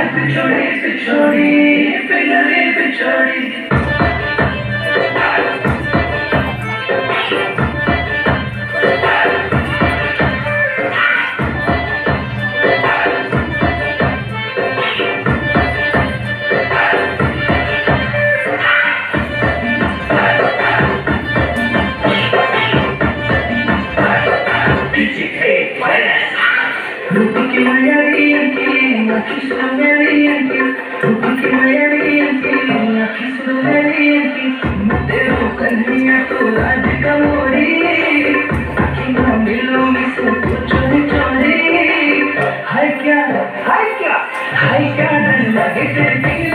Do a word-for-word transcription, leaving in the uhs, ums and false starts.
पिछोड़ी पिछोड़ी पिलरे पिछोड़ी Rupi Maya Rianti, Nakisru Rianti, Rupi Maya Rianti, Nakisru Rianti, Matero Kanya to Radhika Mori, Akina Milo Misu Chori Chori, Hai kya, hai kya, hai kya, dan lage te